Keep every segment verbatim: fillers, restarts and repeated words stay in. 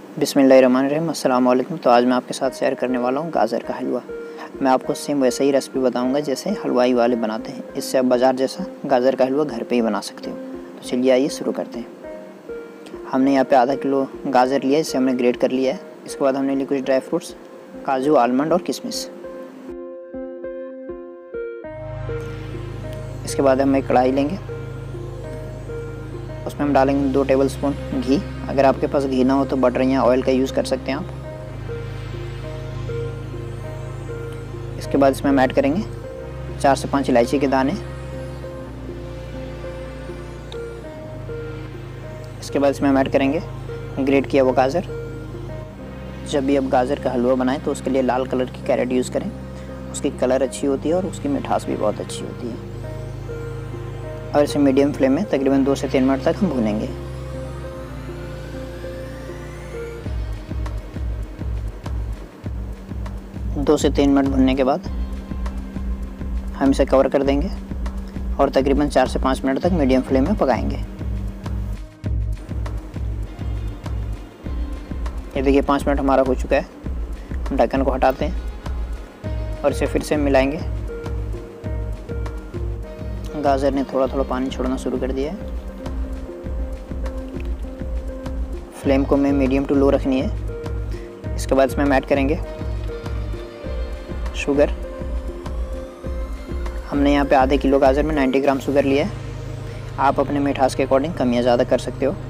बिस्मिल्लाहिर्रहमानिर्रहीम। अस्सलाम वालेकुम। तो आज मैं आपके साथ शेयर करने वाला हूँ गाजर का हलवा। मैं आपको सेम वैसे ही रेसिपी बताऊँगा जैसे हलवाई वाले बनाते हैं। इससे आप बाज़ार जैसा गाजर का हलवा घर पे ही बना सकते हो। तो चलिए आइए शुरू करते हैं। हमने यहाँ पे आधा किलो गाजर लिया है, इसे हमने ग्रेट कर लिया है। इसके बाद हमने लिए कुछ ड्राई फ्रूट्स, काजू, आलमंड और किशमिश। इसके बाद हम एक कढ़ाई लेंगे, उसमें हम डालेंगे दो टेबलस्पून घी। अगर आपके पास घी ना हो तो बटर या ऑयल का यूज़ कर सकते हैं आप। इसके बाद इसमें हम ऐड करेंगे चार से पाँच इलायची के दाने। इसके बाद इसमें हम ऐड करेंगे ग्रेट किया हुआ गाजर। जब भी आप गाजर का हलवा बनाएं तो उसके लिए लाल कलर की कैरेट यूज़ करें। उसकी कलर अच्छी होती है और उसकी मिठास भी बहुत अच्छी होती है। और इसे मीडियम फ्लेम में तकरीबन दो से तीन मिनट तक हम भूनेंगे। दो से तीन मिनट भुनने के बाद हम इसे कवर कर देंगे और तकरीबन चार से पाँच मिनट तक मीडियम फ्लेम में पकाएंगे। ये देखिए पाँच मिनट हमारा हो चुका है। हम ढक्कन को हटाते हैं और इसे फिर से मिलाएंगे। गाजर ने थोड़ा थोड़ा पानी छोड़ना शुरू कर दिया है। फ्लेम को हमें मीडियम टू लो रखनी है। इसके बाद इसमें हम ऐड करेंगे शुगर। हमने यहाँ पे आधे किलो गाजर में नब्बे ग्राम शुगर लिया है। आप अपने मिठास के अकॉर्डिंग कम या ज़्यादा कर सकते हो।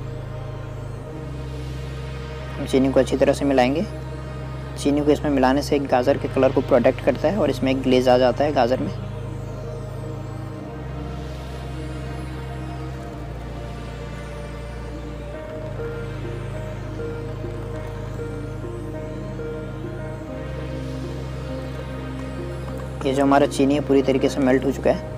हम चीनी को अच्छी तरह से मिलाएंगे। चीनी को इसमें मिलाने से गाजर के कलर को प्रोटेक्ट करता है और इसमें एक ग्लेज आ जाता है गाजर में। ये जो हमारा चीनी है पूरी तरीके से मेल्ट हो चुका है।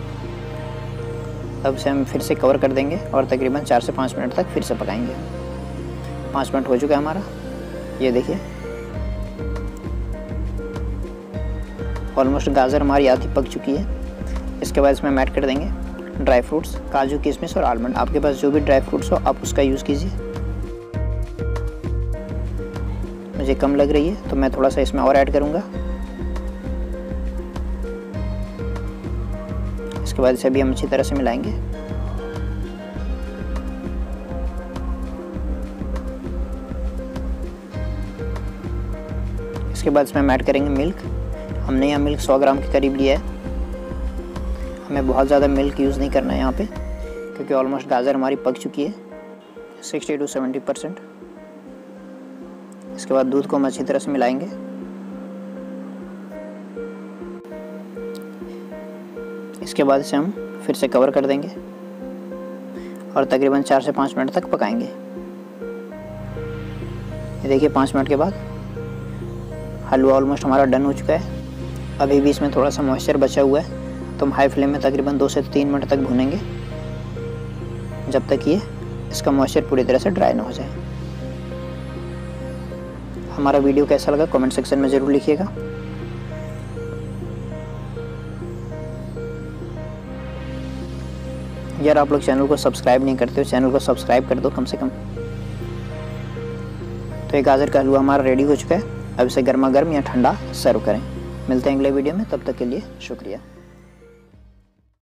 अब इसे हम फिर से कवर कर देंगे और तकरीबन चार से पाँच मिनट तक फिर से पकाएंगे। पाँच मिनट हो चुका है हमारा। ये देखिए ऑलमोस्ट गाजर हमारी आधी पक चुकी है। इसके बाद इसमें हम ऐड कर देंगे ड्राई फ्रूट्स, काजू, किशमिश और आलमंड। आपके पास जो भी ड्राई फ्रूट्स हो आप उसका यूज़ कीजिए। मुझे कम लग रही है तो मैं थोड़ा सा इसमें और ऐड करूँगा। इसके बाद इसे भी हम अच्छी तरह से मिलाएंगे। इसके बाद इसमें हम ऐड करेंगे मिल्क। हमने यहाँ मिल्क सौ ग्राम के करीब लिया है। हमें बहुत ज़्यादा मिल्क यूज़ नहीं करना है यहाँ पे, क्योंकि ऑलमोस्ट गाजर हमारी पक चुकी है सिक्सटी टू सेवेंटी परसेंट। इसके बाद दूध को हम अच्छी तरह से मिलाएंगे। इसके बाद इसे हम फिर से कवर कर देंगे और तकरीबन चार से पाँच मिनट तक पकाएंगे। ये देखिए पाँच मिनट के बाद हलवा ऑलमोस्ट हमारा डन हो चुका है। अभी भी इसमें थोड़ा सा मॉइस्चर बचा हुआ है तो हम हाई फ्लेम में तकरीबन दो से तीन मिनट तक भूनेंगे, जब तक ये इसका मॉइस्चर पूरी तरह से ड्राई ना हो जाए। हमारा वीडियो कैसा लगा कमेंट सेक्शन में ज़रूर लिखिएगा। यार आप लोग चैनल को सब्सक्राइब नहीं करते हो, चैनल को सब्सक्राइब कर दो कम से कम। तो ये गाजर का हलवा हमारा रेडी हो चुका है। अब इसे गर्मा गर्म या ठंडा सर्व करें। मिलते हैं अगले वीडियो में, तब तक के लिए शुक्रिया।